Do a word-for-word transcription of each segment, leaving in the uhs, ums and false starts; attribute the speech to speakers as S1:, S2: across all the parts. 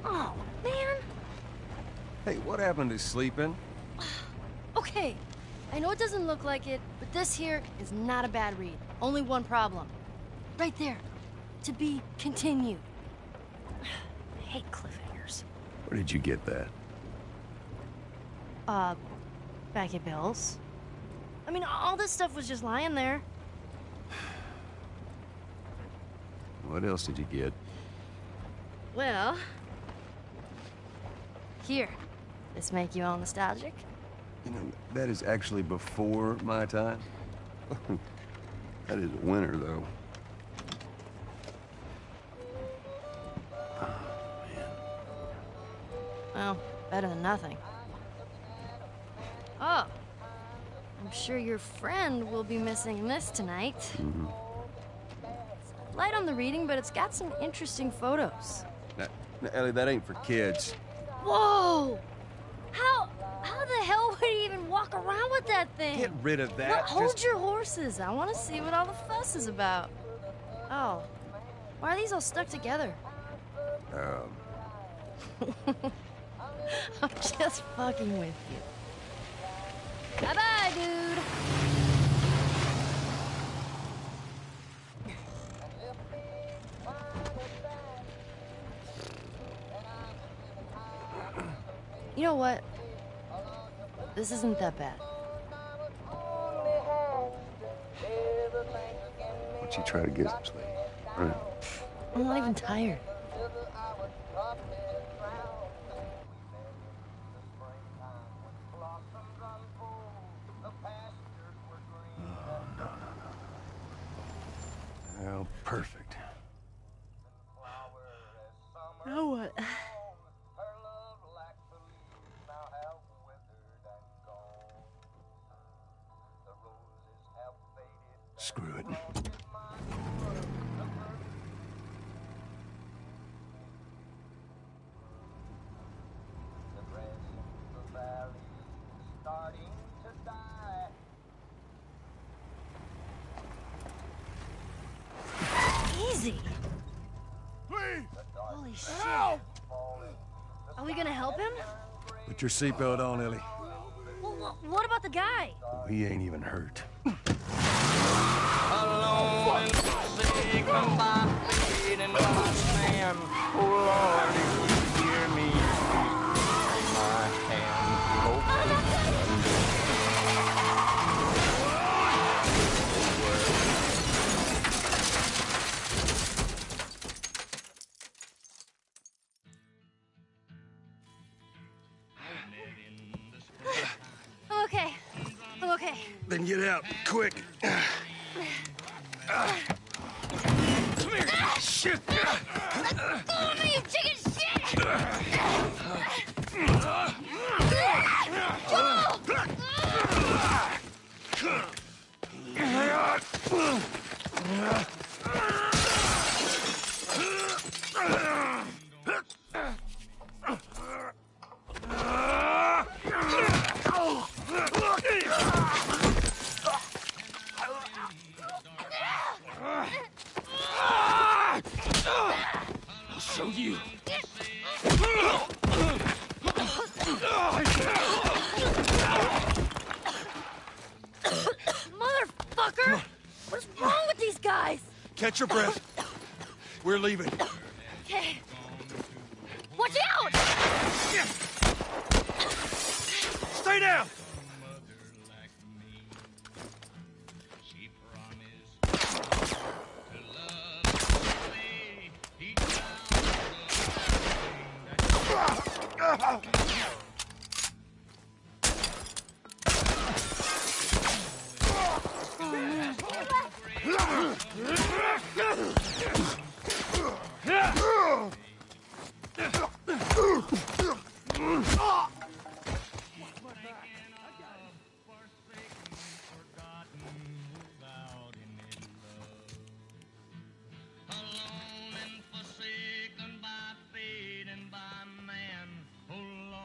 S1: Oh, man.
S2: Hey, what happened to sleeping?
S1: Okay, I know it doesn't look like it, but this here is not a bad read. Only one problem. Right there. To be continued. I hate cliffhangers.
S2: Where did you get that?
S1: Uh, back at Bill's. I mean, all this stuff was just lying there.
S2: What else did you get?
S1: Well... Here. This make you all nostalgic?
S2: You know, that is actually before my time. That is a winner, though. Oh, man.
S1: Well, better than nothing. Oh. I'm sure your friend will be missing this tonight.
S2: Mm-hmm.
S1: It's light on the reading, but it's got some interesting photos.
S2: Now, now, Ellie, that ain't for kids.
S1: Whoa! How... how the hell would he even walk around with that thing?
S2: Get rid of that.
S1: Well, hold
S2: Just...
S1: your horses. I want to see what all the fuss is about. Oh. Why are these all stuck together?
S2: Um...
S1: I'm just fucking with you. Bye-bye, dude. You know what? This isn't that bad.
S2: Why don't you try to get some sleep? Right.
S1: I'm not even tired.
S2: Oh, perfect.
S1: Now what?
S2: Screw it.
S1: Easy.
S3: Please!
S1: Holy shit.
S3: Help!
S1: Are we gonna help him?
S2: Put your seatbelt on, Ellie.
S1: Well, wh- what about the guy?
S2: He ain't even hurt.
S4: Alone and forsaken by fate and by man. Oh Lord, if you hear me, take my hand. Hope
S1: I'm okay. I'm okay.
S2: Then get out, quick. Come here. Shit.
S1: Oh, me, you chicken shit!
S2: I'll show you.
S1: Motherfucker! What's wrong with these guys?
S2: Catch your breath. We're leaving.
S1: Okay. Watch out!
S2: Stay down!
S4: alone and forsaken by fate and by man. Oh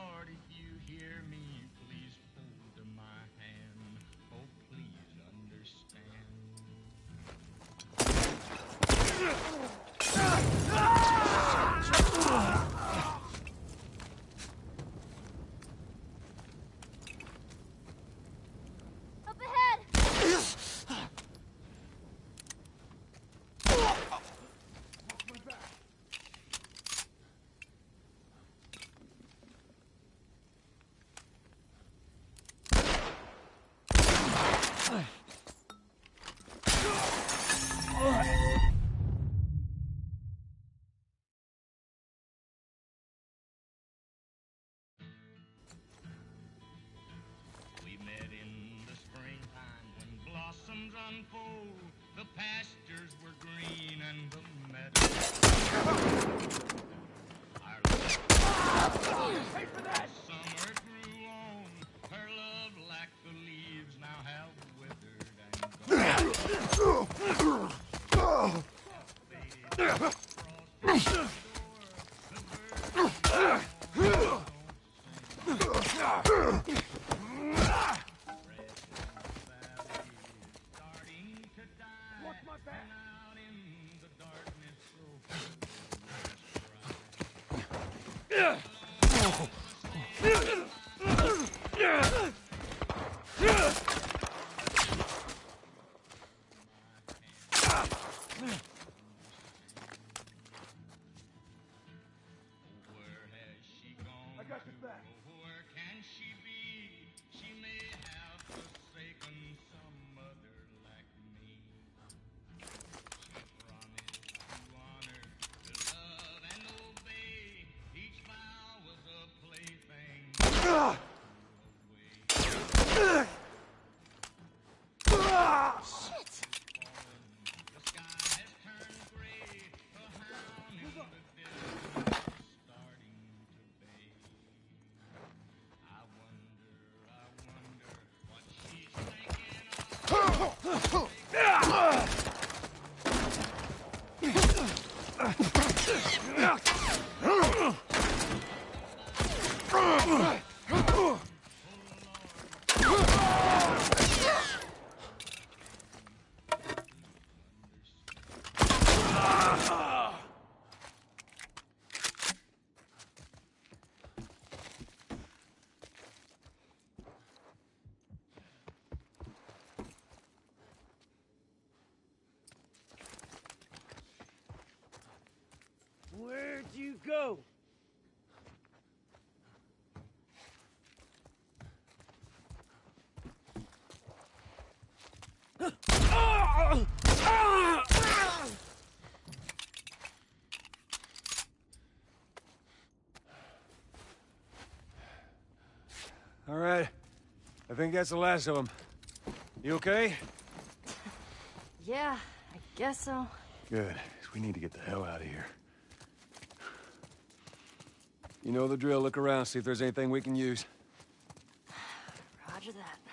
S4: pastures were green and the meadows. Our love, pay for that. Summer grew on. Her love, like the leaves, now have withered and gone.
S5: Where'd you go?
S6: All right. I think that's the last of them. You okay?
S1: Yeah, I guess so.
S2: Good. 'Cause we need to get the hell out of here. You know the drill. Look around, see if there's anything we can use.
S1: Roger that.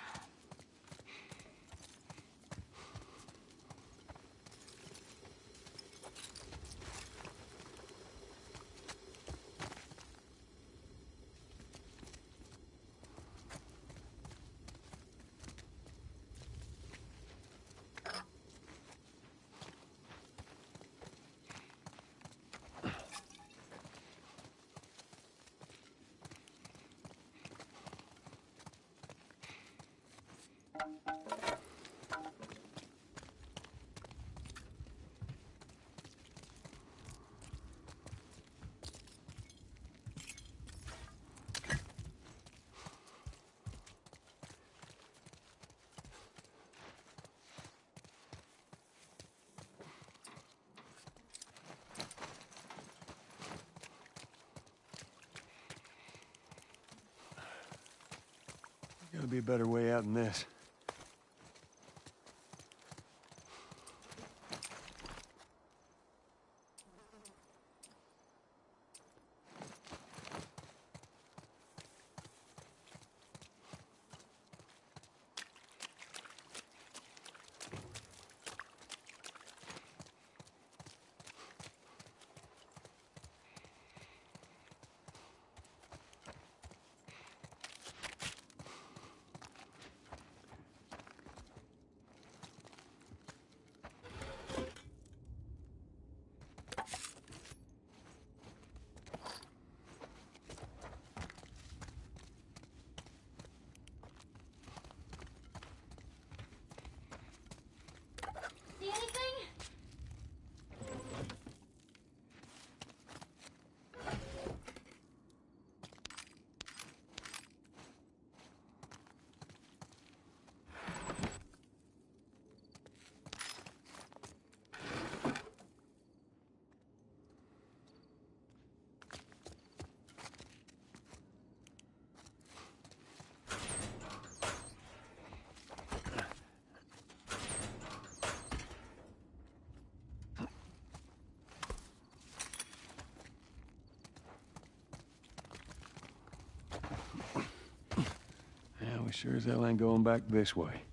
S2: Gotta be a better way out than this.
S6: We sure as hell ain't going back this way.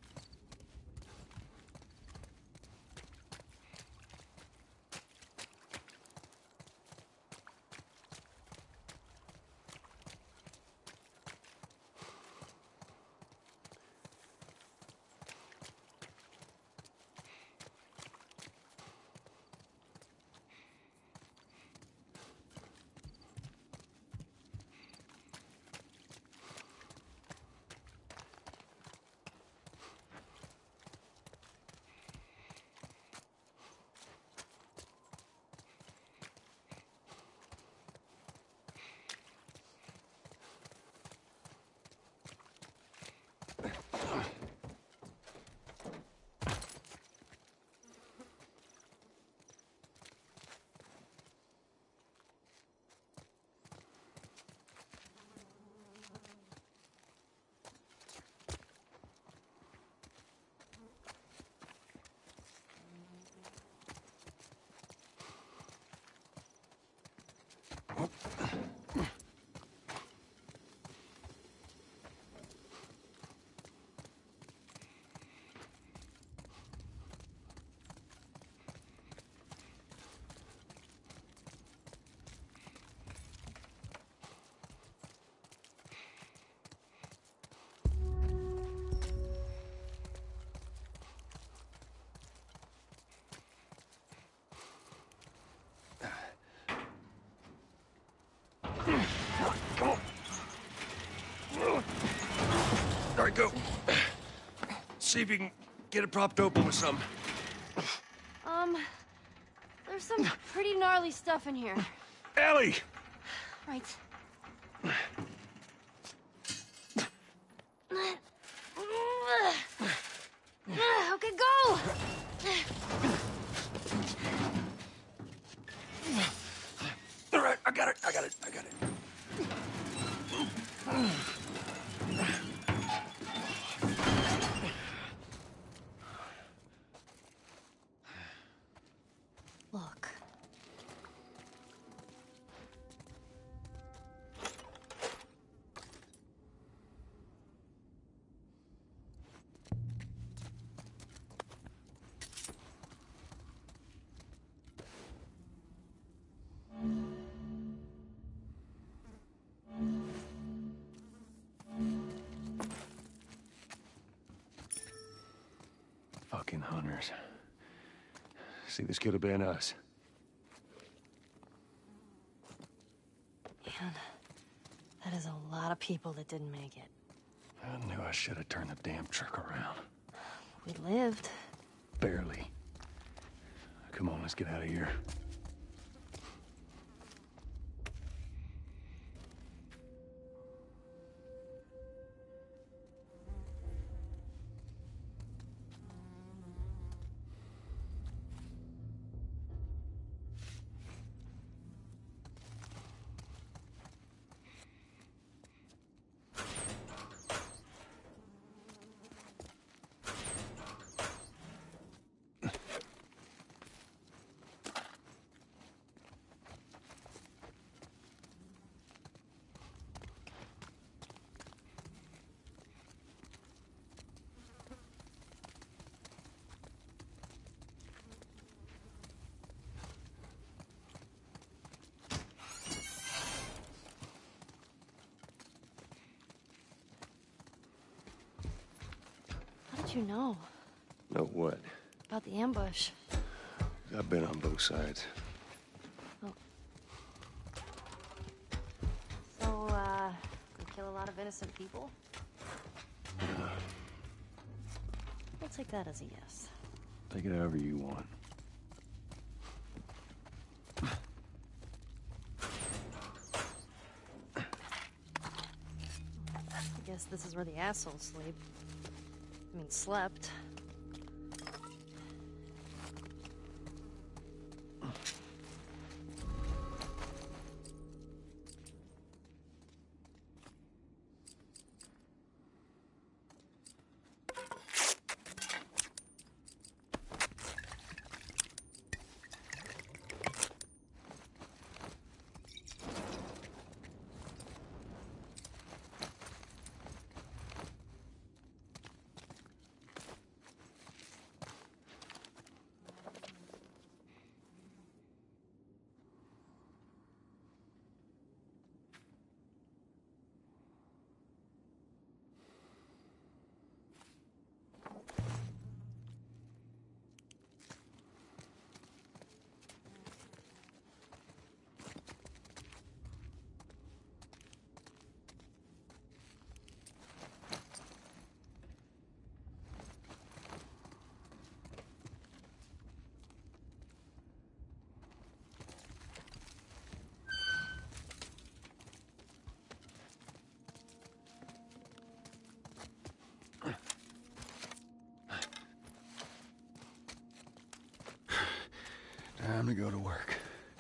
S6: All right, go. See if you can get it propped open with something.
S1: Um, there's some pretty gnarly stuff in here.
S6: Ellie!
S1: Right. Okay, go!
S6: All right, I got it, I got it, I got it.
S1: Look.
S6: Fucking hunters. See, this could have been us.
S1: Man, that is a lot of people that didn't make it.
S6: I knew I should have turned the damn truck around.
S1: We lived.
S6: Barely. Come on, let's get out of here.
S1: How did you know
S2: Know what?
S1: about the ambush?
S2: I've been on both sides.
S1: So, uh, we kill a lot of innocent people? We'll take that as a yes.
S2: Take it however you want.
S1: I guess this is where the assholes sleep. I mean, slept.
S2: to go to work.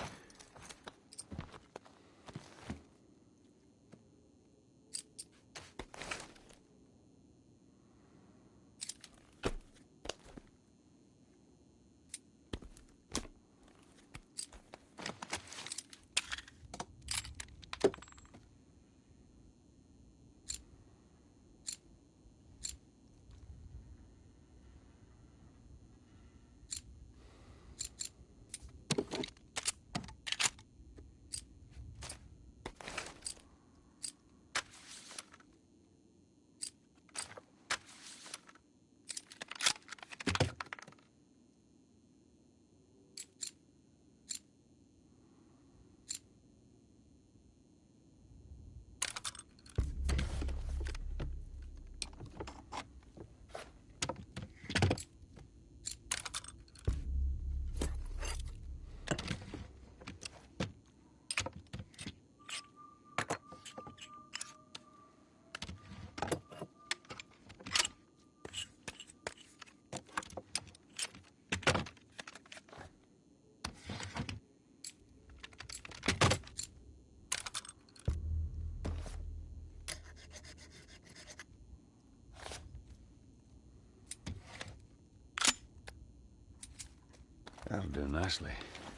S2: That'll do nicely.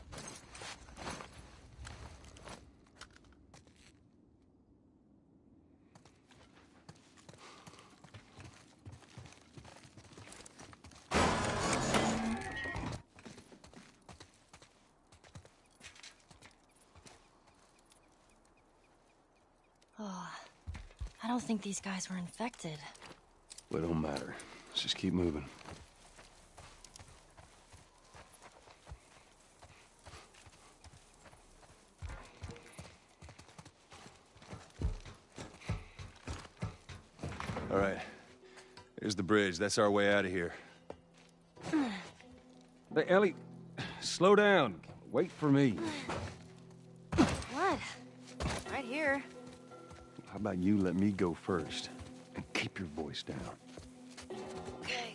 S1: Oh, I don't think these guys were infected.
S2: Well, it don't matter. Let's just keep moving. All right. Here's the bridge. That's our way out of here.
S7: Hey, Ellie, slow down. Wait for me.
S1: What? Right here.
S2: How about you let me go first and keep your voice down?
S1: Okay.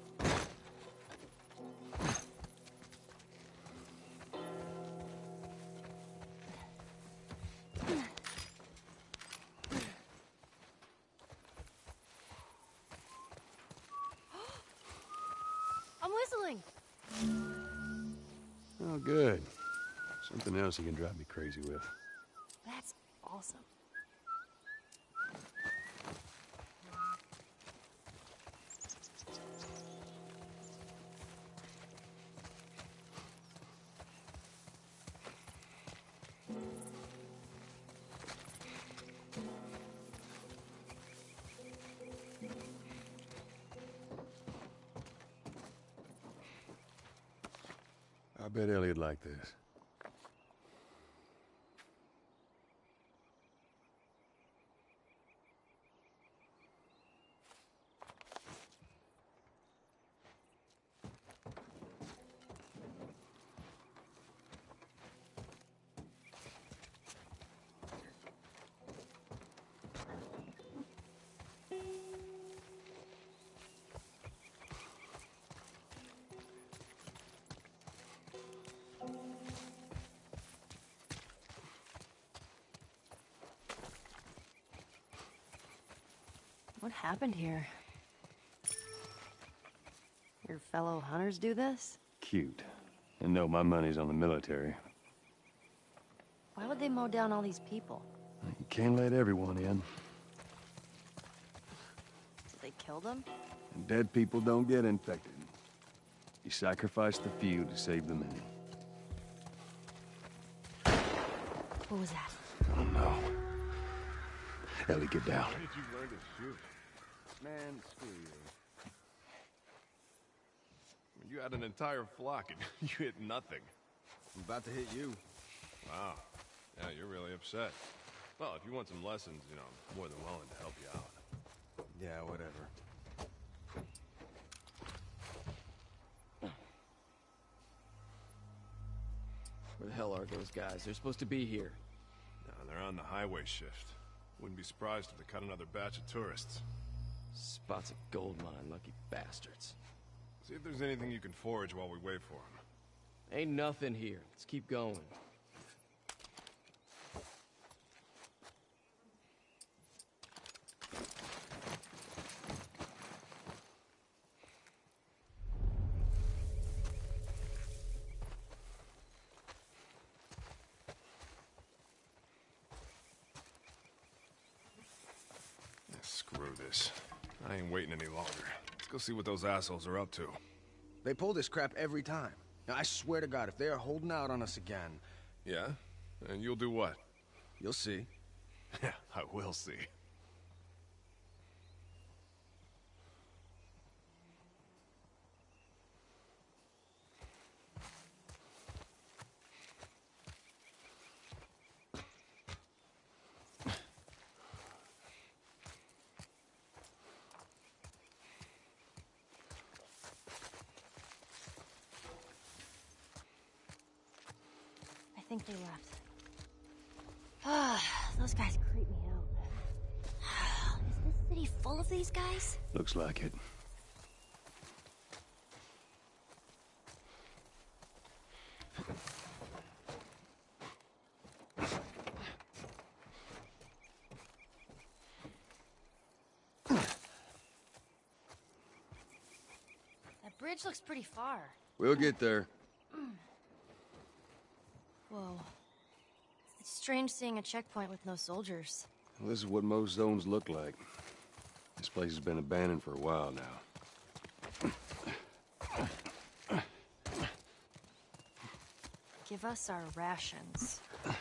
S1: I'm whistling.
S2: Oh, good. Something else you can drive me crazy with.
S1: That's awesome.
S2: I bet Ellie'd like this.
S1: What happened here? Your fellow hunters do this?
S2: Cute. And no, my money's on the military.
S1: Why would they mow down all these people?
S2: You can't let everyone in.
S1: Did they kill them?
S2: And dead people don't get infected. You sacrifice the few to save the many.
S1: What was that?
S2: I don't know. Ellie, get down.
S3: When did you learn to shoot?
S6: Man, screw you.
S3: You had an entire flock and you hit nothing.
S6: I'm about to hit you.
S3: Wow. Yeah, you're really upset. Well, if you want some lessons, you know, I'm more than willing to help you out.
S6: Yeah, whatever.
S8: Where the hell are those guys? They're supposed to be here.
S3: No, they're on the highway shift. Wouldn't be surprised if they cut another batch of tourists.
S8: Spots a gold mine, lucky bastards.
S3: See if there's anything you can forage while we wait for them.
S8: Ain't nothing here. Let's keep going.
S3: Screw this. I ain't waiting any longer. Let's go see what those assholes are up to.
S9: They pull this crap every time. Now, I swear to God, if they are holding out on us again...
S3: Yeah? And you'll do what?
S9: You'll see.
S3: Yeah, I will see.
S1: I think they left. Ah, those guys creep me out. Is this city full of these guys?
S2: Looks like it.
S1: That bridge looks pretty far.
S2: We'll get there.
S1: Whoa. It's strange seeing a checkpoint with no soldiers.
S2: Well, this is what most zones look like. This place has been abandoned for a while now.
S1: Give us our rations.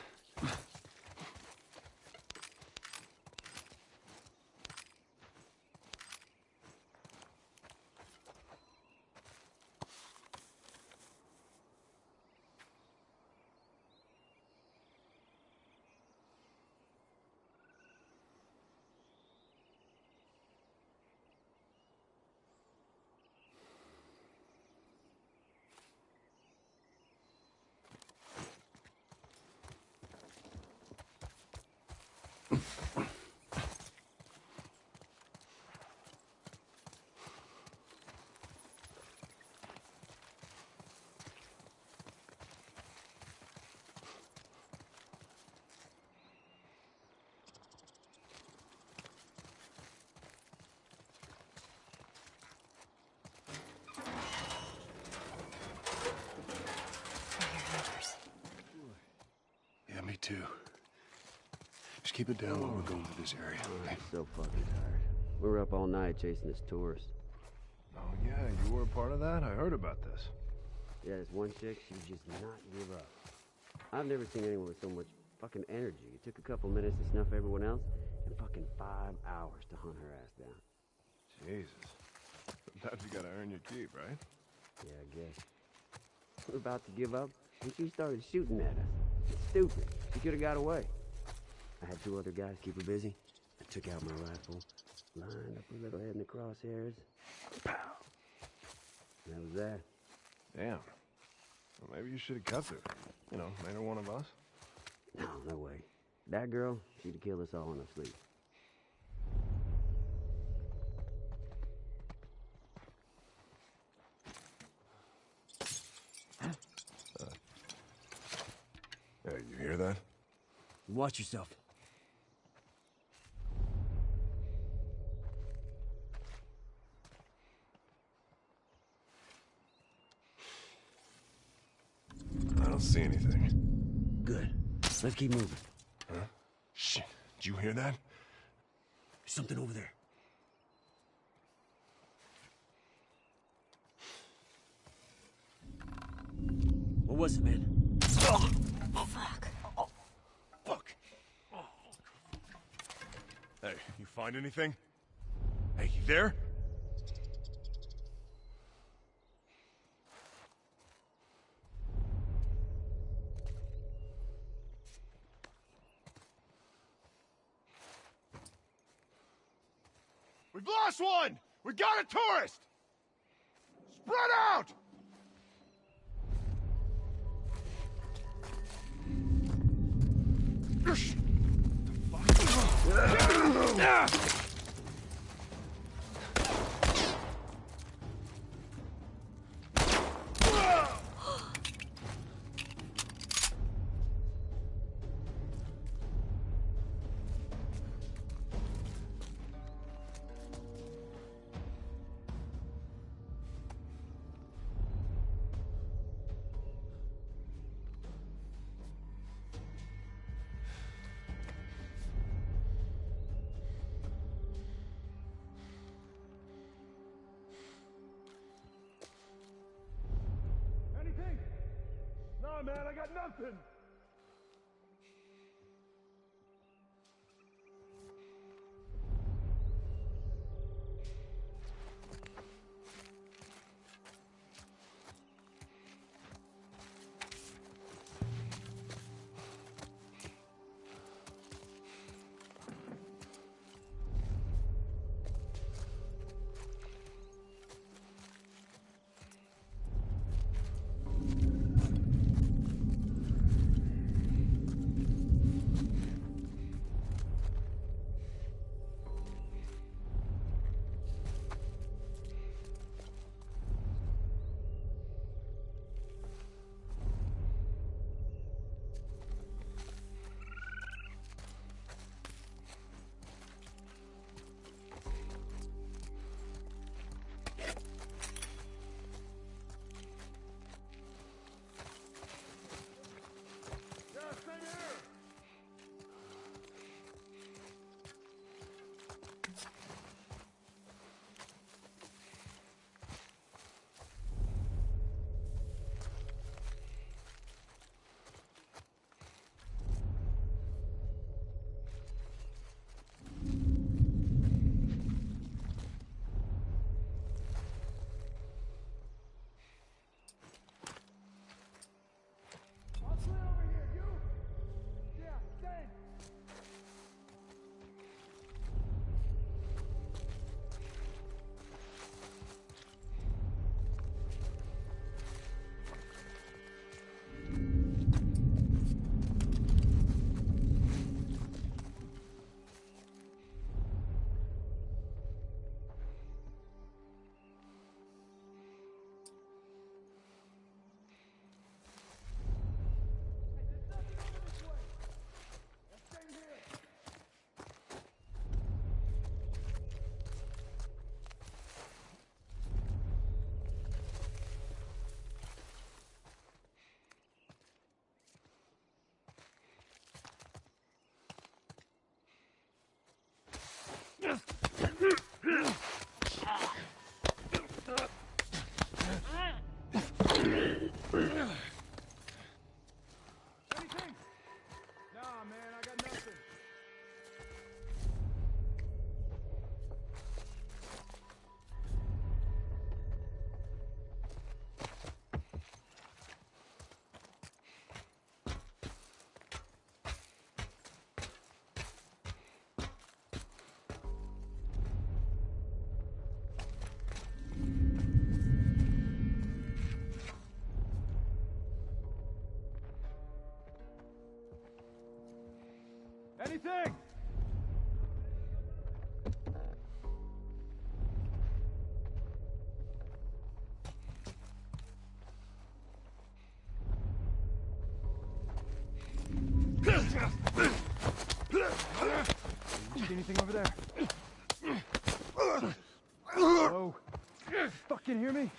S2: Yeah, me too. Just keep it down while we're going through this area.
S10: I'm so fucking tired. We were up all night chasing this tourist.
S3: Oh, yeah, you were a part of that? I heard about this.
S10: Yeah, this one chick, she just not give up. I've never seen anyone with so much fucking energy. It took a couple minutes to snuff everyone else, and fucking five hours to hunt her ass down.
S3: Jesus. Sometimes you gotta earn your keep, right?
S10: Yeah, I guess. We were about to give up when she started shooting at us. It's stupid. She could have got away. I had two other guys keep her busy. I took out my rifle, lined up her little head in the crosshairs. Pow! And that was that.
S3: Damn. Well, maybe you should have kept her. You know, made her one of us.
S10: No, no way. That girl, she'd have killed us all in her sleep.
S3: Uh, hey, you hear that?
S8: Watch yourself.
S3: I don't see anything.
S8: Good. Let's keep moving.
S3: Huh? Shit. Did you hear that?
S8: There's something over there. What was it, man?
S1: Oh, fuck.
S3: Oh, fuck. Oh. Hey, you find anything? Hey, you there? We've lost one! We got a tourist! Spread out!
S11: Nah, man, I got nothing. Anything? Nah, man, I got nothing. Anything? You see anything over there? Hello? Fucking hear me?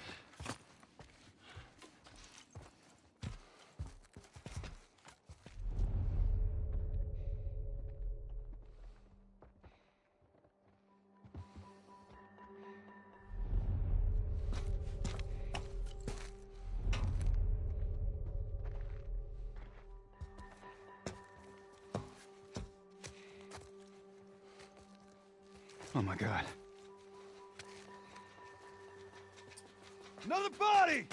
S7: Oh my God.
S11: Another body!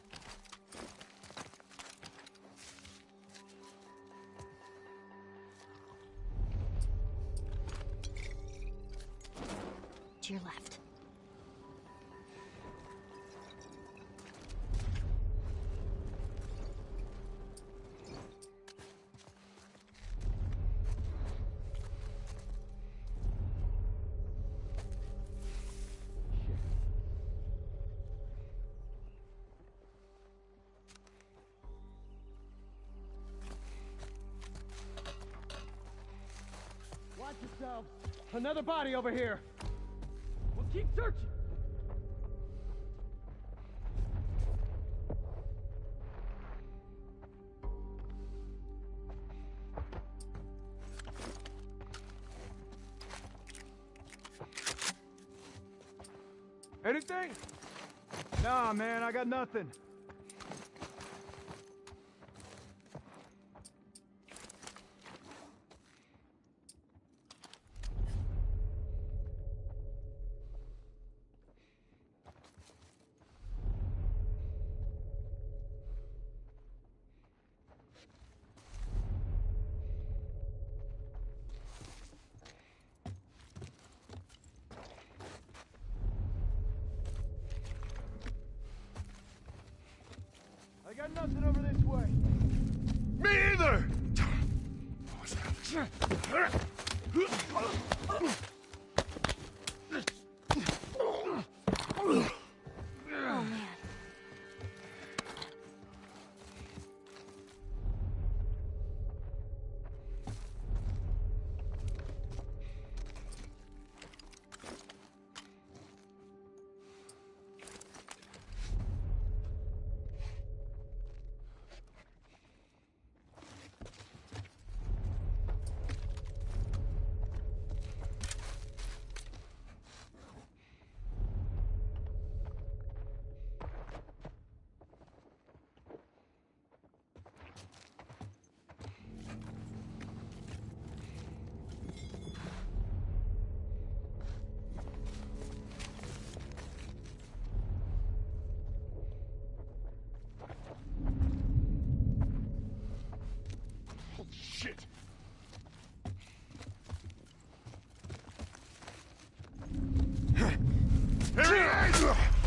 S1: To your left.
S11: Watch yourself. Another body over here. We'll keep searching. Anything? Nah, man, I got nothing. Got nothing over this way.
S6: Me either!
S1: Oh, man.
S6: Shit! Here he is!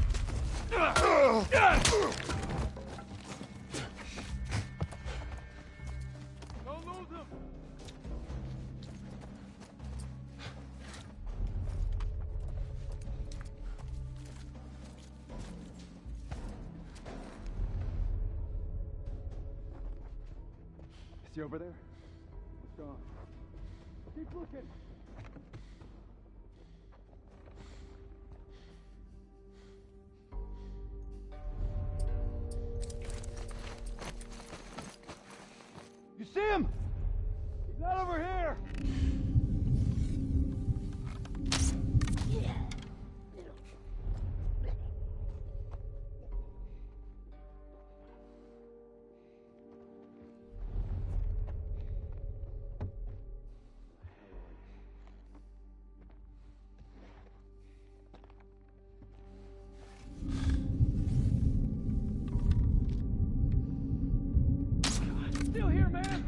S11: Don't lose him. Is he over there? It's gone. Keep looking. You see him? He's not over here. Still here, man.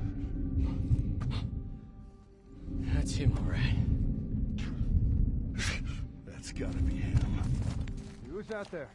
S8: That's him, all right.
S6: That's gotta be him.
S11: Who's out there?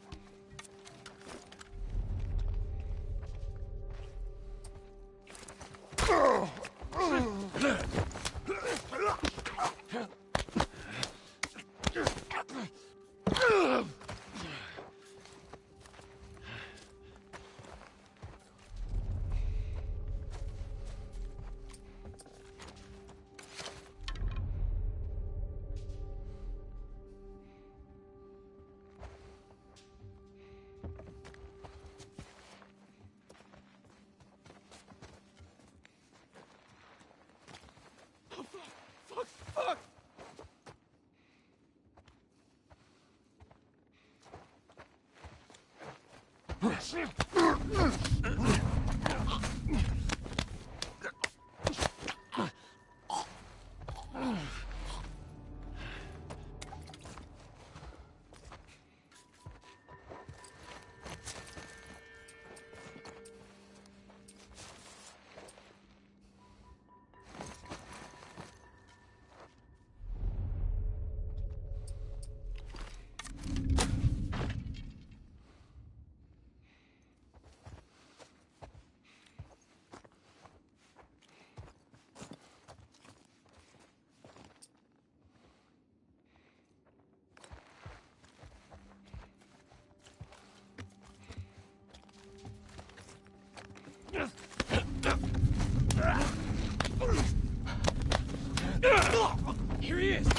S6: Here he is!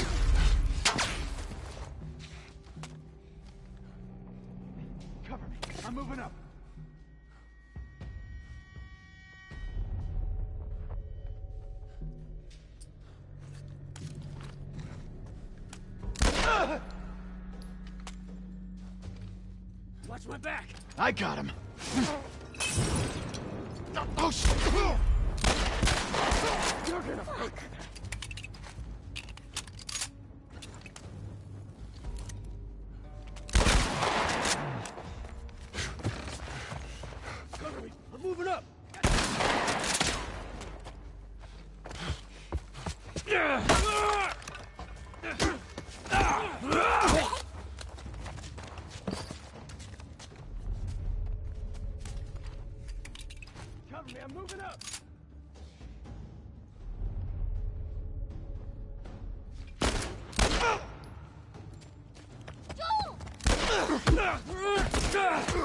S11: Cover me. I'm moving up.
S6: Watch my back!
S11: I got him.
S6: Oh, shit!
S11: You're gonna fuck.
S6: Cover me! I'm moving up!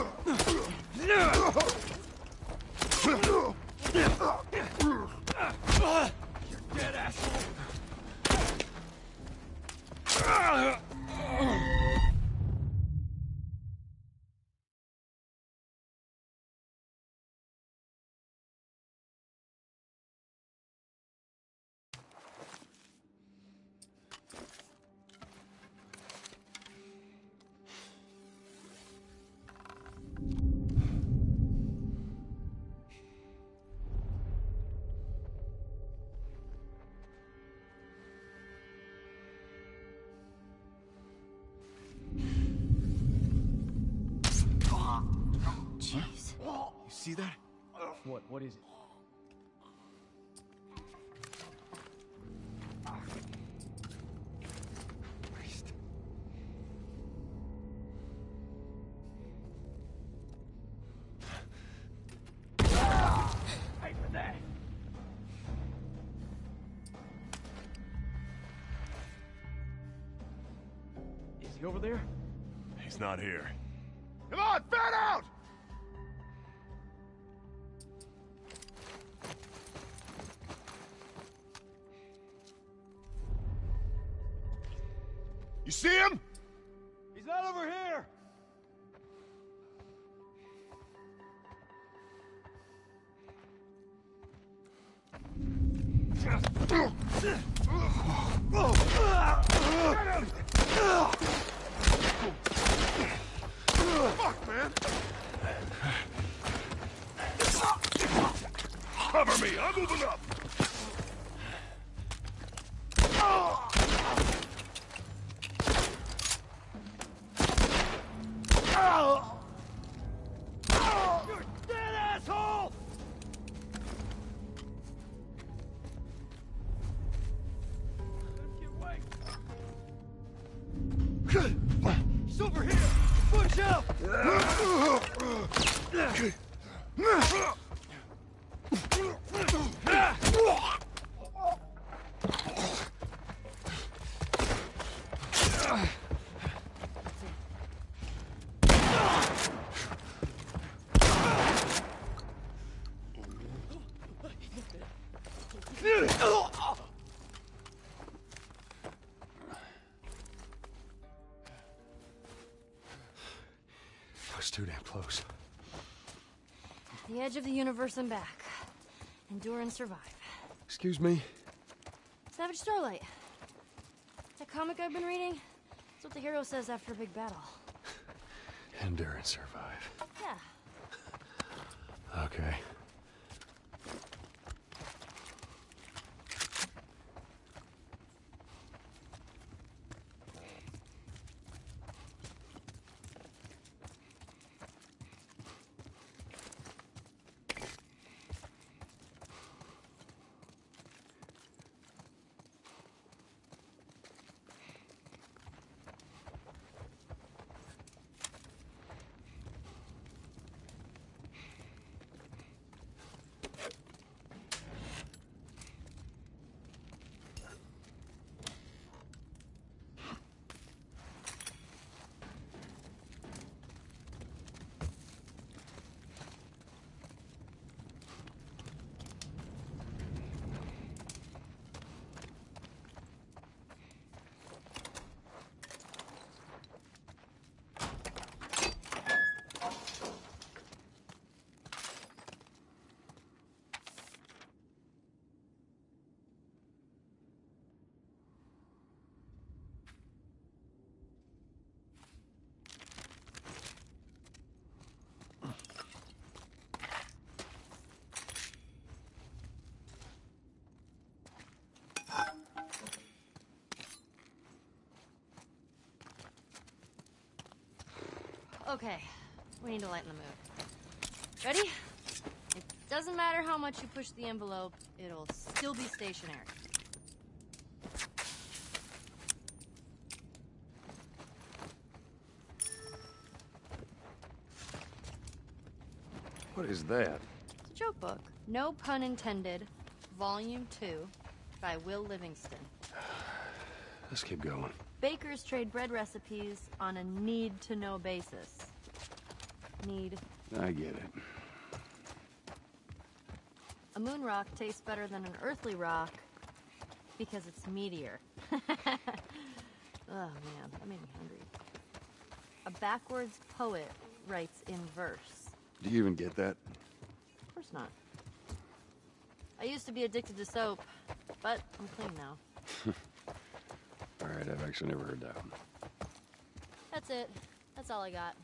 S6: Dead asshole!
S1: Jeez.
S6: You see that?
S11: What? What is it?
S6: Wait for that!
S11: Is he over there?
S3: He's not here.
S6: Come on, fan out! You see him?
S11: He's not over here!
S6: Fuck, man! Cover me! I'm moving up!
S11: You're dead, asshole! Get away! He's over here! Push out!
S6: That was too damn close.
S1: The edge of the universe and back. Endure and survive.
S6: Excuse me?
S1: Savage Starlight. That comic I've been reading? That's what the hero says after a big battle.
S6: Endure and survive.
S1: Yeah.
S6: Okay.
S1: Okay, we need to lighten the mood. Ready? It doesn't matter how much you push the envelope, it'll still be stationary.
S7: What is that?
S1: It's a joke book. No pun intended. Volume two by Will Livingston.
S7: Let's keep going.
S1: Bakers trade bread recipes on a need-to-know basis. need.
S2: I get it.
S1: A moon rock tastes better than an earthly rock because it's meteor. Oh man, that made me hungry. A backwards poet writes in verse.
S2: Do you even get that?
S1: Of course not. I used to be addicted to soap, but I'm clean now.
S2: All right, I've actually never heard that one.
S1: That's it. That's all I got.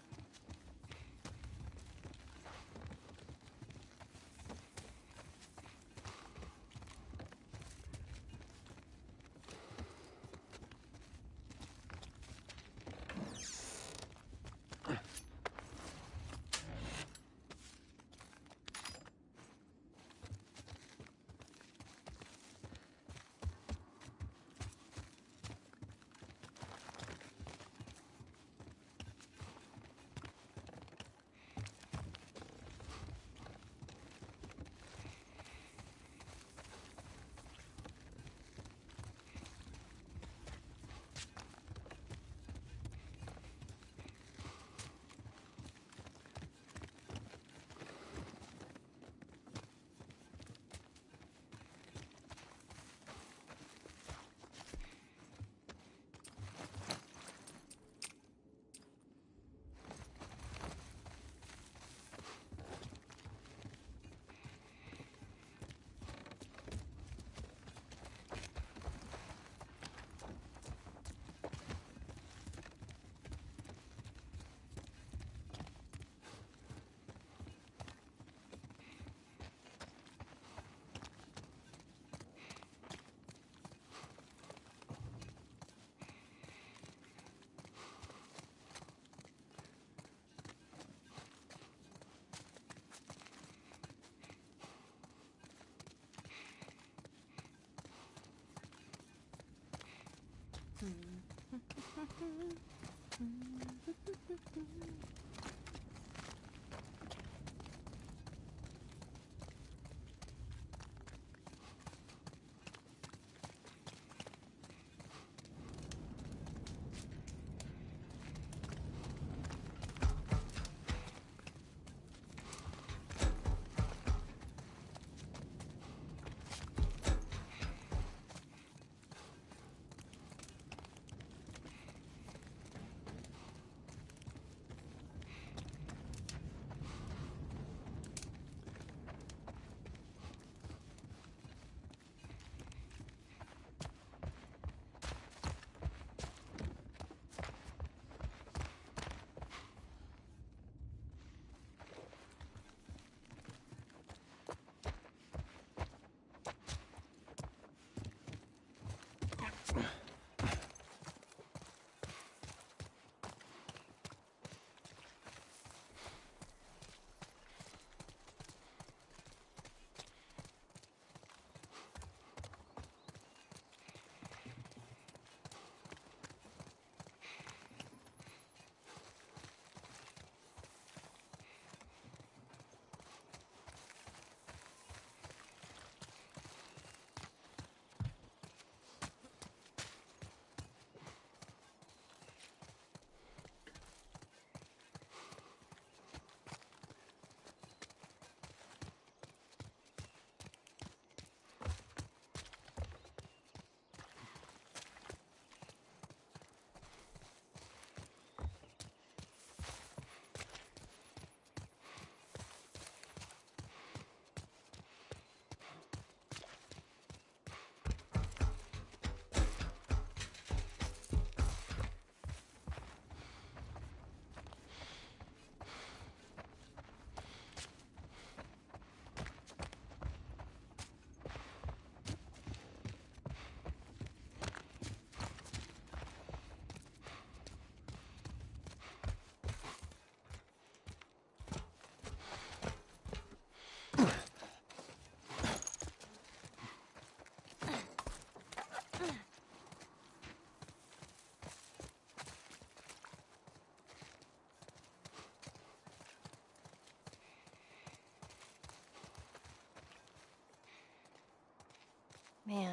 S1: Man,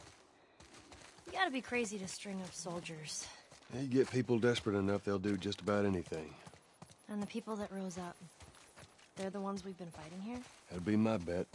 S1: you gotta be crazy to string up soldiers.
S2: You get people desperate enough, they'll do just about anything.
S1: And the people that rose up, they're the ones we've been fighting here?
S2: That'd be my bet.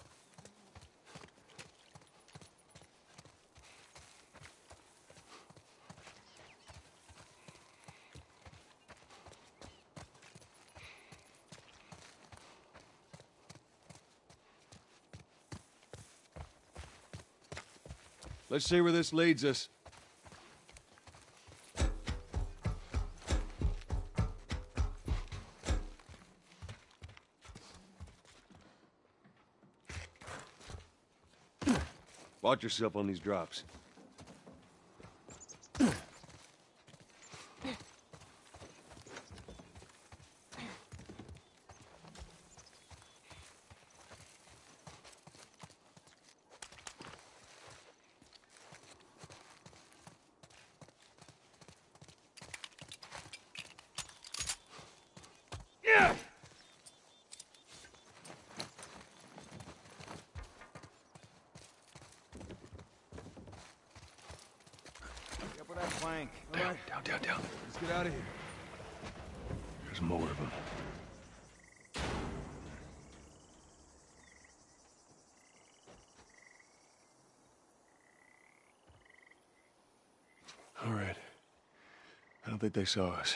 S2: Let's see where this leads us. Watch yourself on these drops.
S7: Plank.
S2: Down, right. down, down, down.
S7: Let's get out of here.
S2: There's more of them. All right. I don't think they saw us.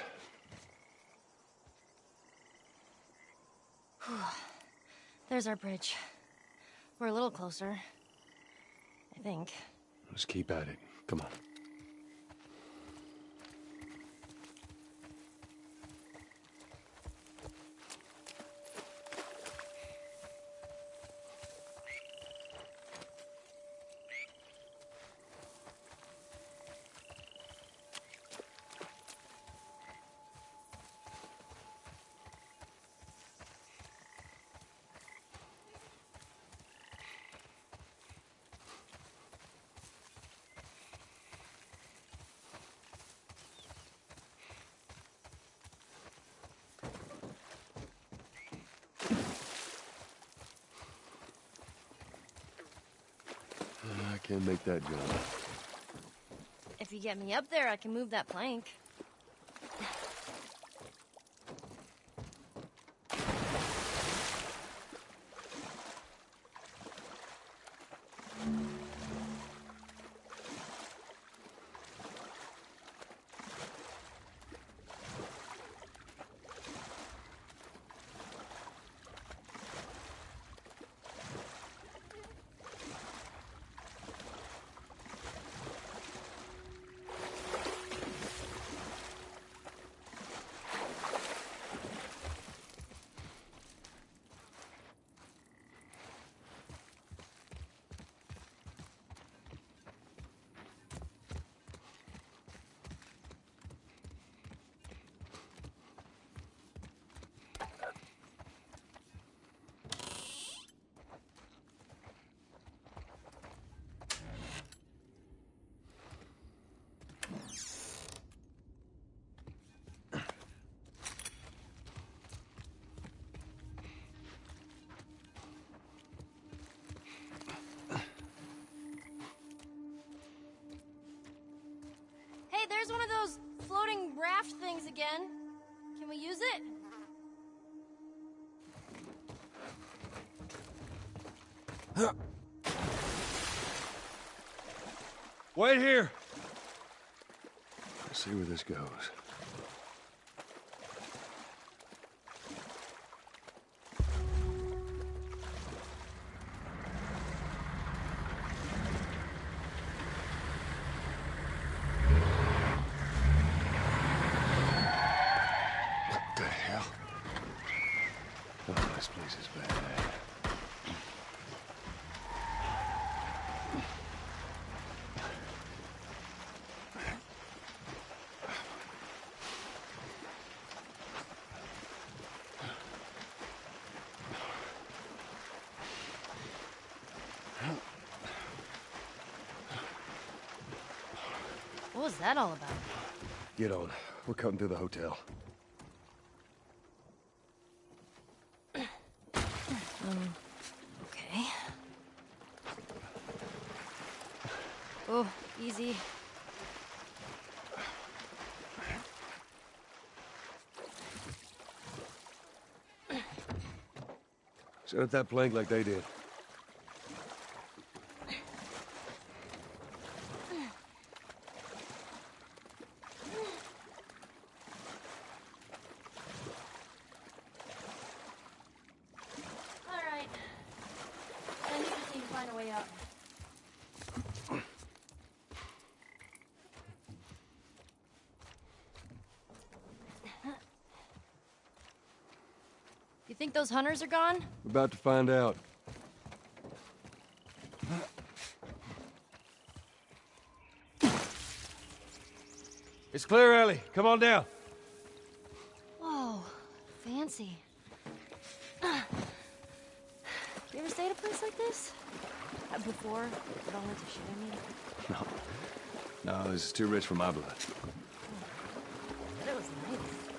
S1: There's our bridge. We're a little closer. I think.
S2: Let's keep at it. Come on. I can't make that jump.
S1: If you get me up there, I can move that plank. Hey, there's one of those floating raft things again. Can we use it?
S2: Wait here. Let's see where this goes. What the hell? Oh, this place is bad.
S1: What was that all about?
S2: Get on. We're cutting through the hotel.
S1: Um, okay. Oh, easy.
S2: Set up that plank like they did.
S1: All right. I need to see you find a way out. You think those hunters are gone?
S2: We're about to find out.
S6: It's clear, Ellie. Come on down.
S1: Whoa, fancy. You ever stayed at a place like this? Uh, before? It all went to shit, I mean.
S2: No. No, this is too rich for my blood.
S1: But it was nice.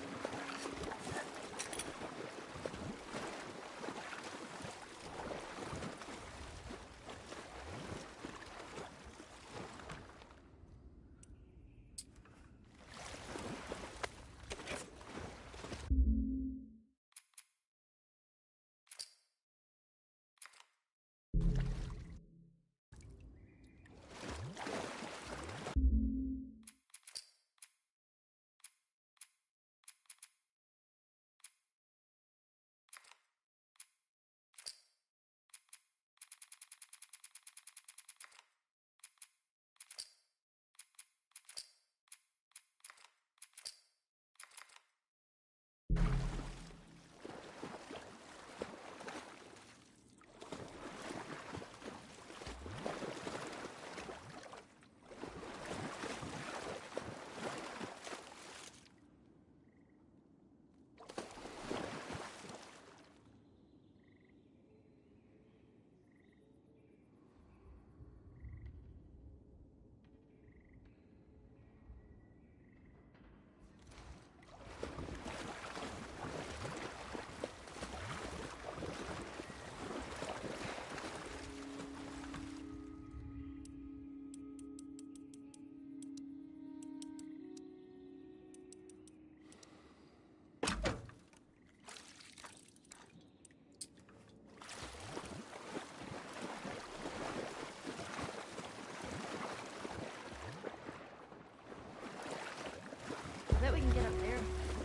S1: I bet we can get up there.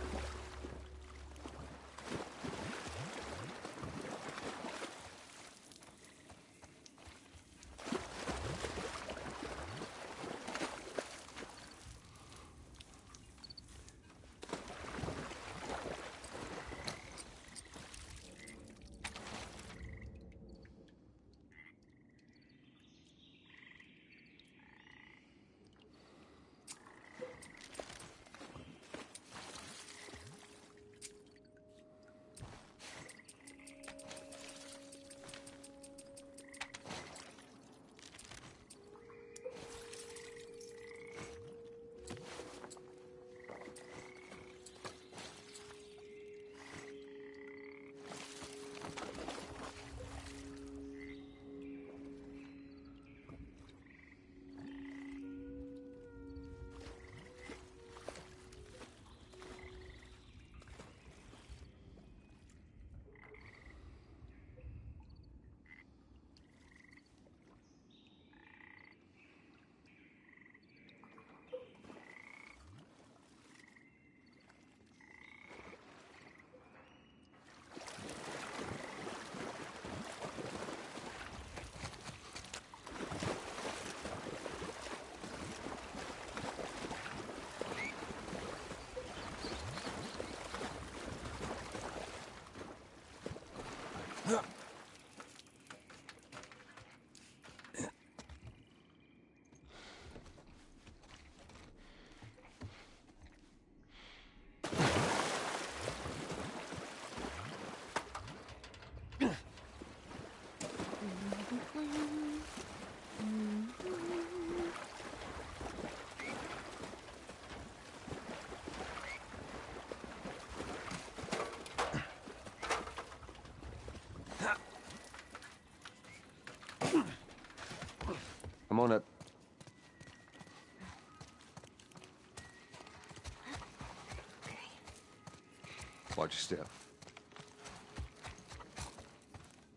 S2: Come on up. Watch your step.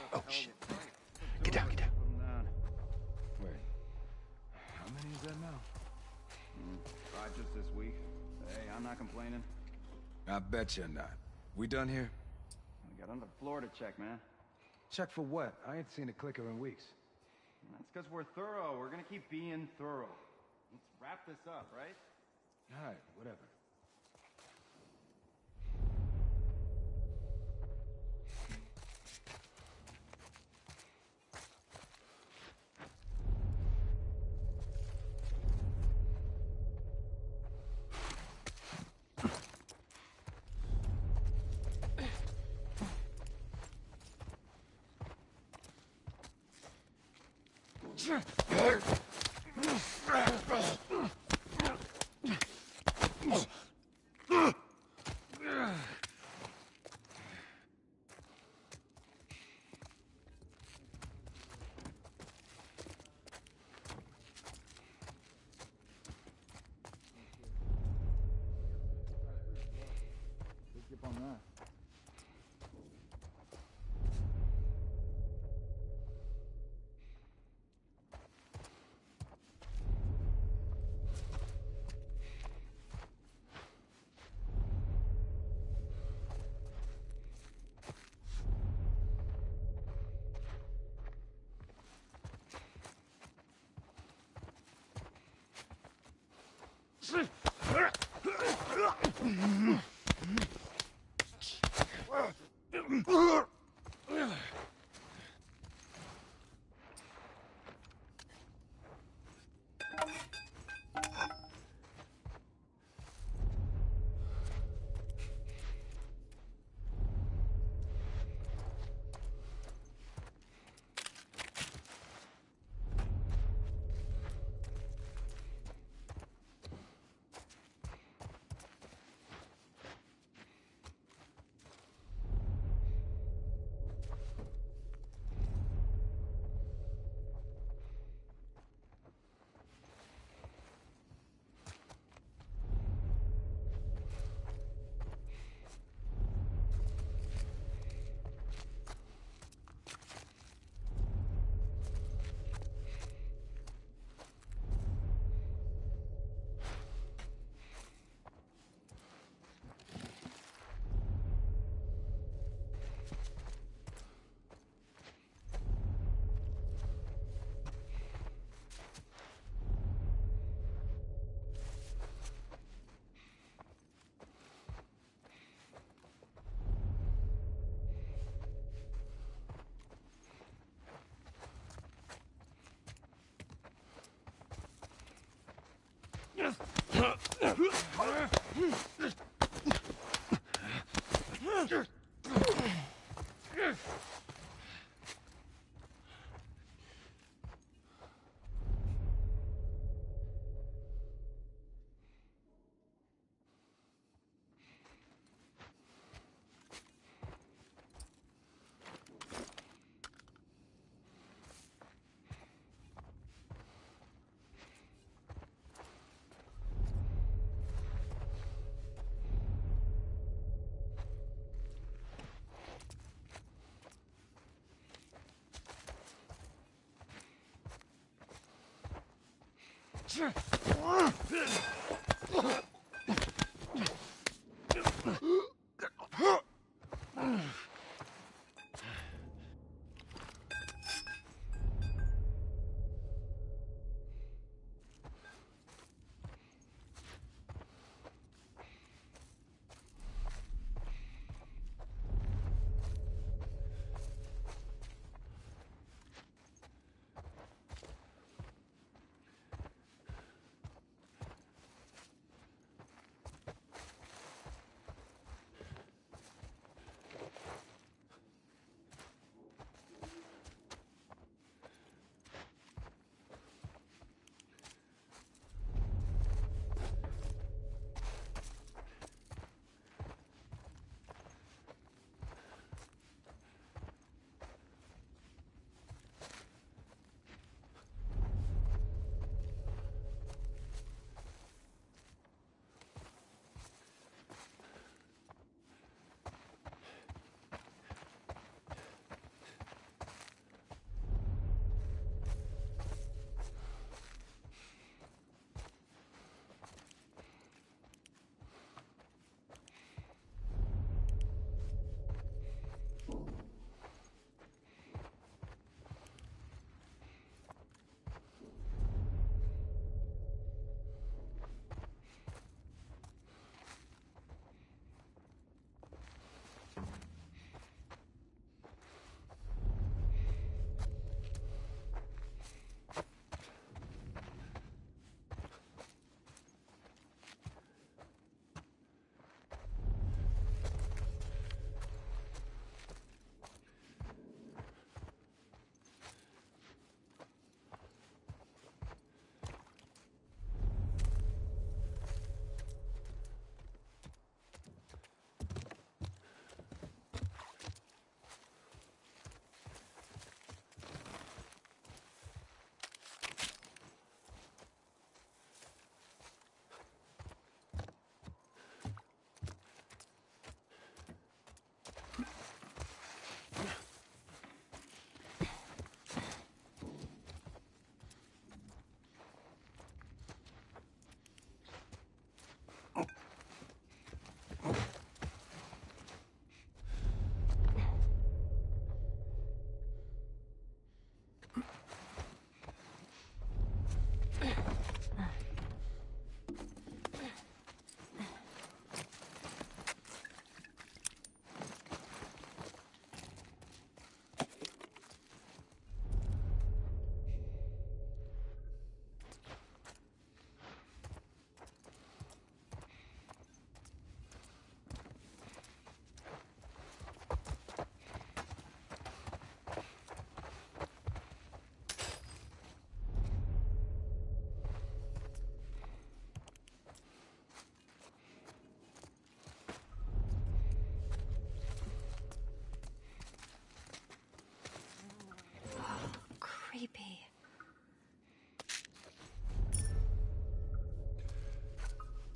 S6: Oh, shit. Get down, get down.
S12: Wait. How many is that now?
S13: Mm, five just this week. Hey, I'm not complaining.
S12: I bet you're not. We done here?
S13: We got another floor to check, man.
S12: Check for what? I ain't seen a clicker in weeks.
S13: That's because we're thorough. We're gonna keep being thorough. Let's wrap this up, right?
S12: All right, whatever.
S13: Skip on that.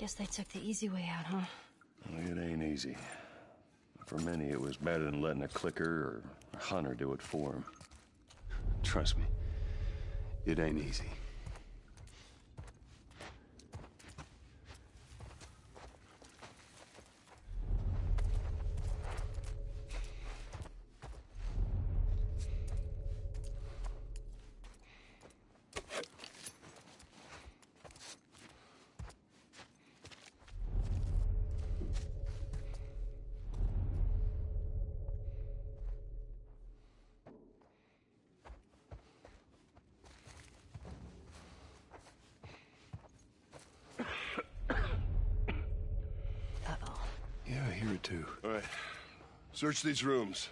S1: Guess they took the easy way out, huh?
S6: It ain't easy. For many, it was better than letting a clicker or a hunter do it for them.
S2: Trust me, it ain't easy. Yeah, I hear it too.
S6: All right. Search these rooms.